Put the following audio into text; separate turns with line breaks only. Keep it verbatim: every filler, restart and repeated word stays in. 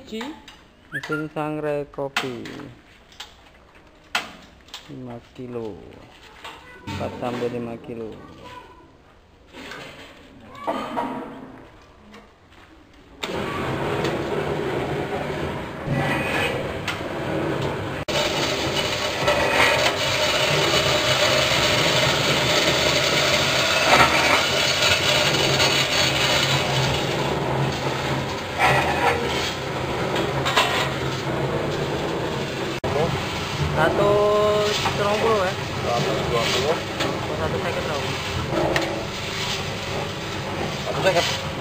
biji. Mesin sangrai kopi lima kilo, empat sampai lima kilo. Satu terong puluh ya?
Seratus dua puluh.
Satu seket tau.
Satu seket.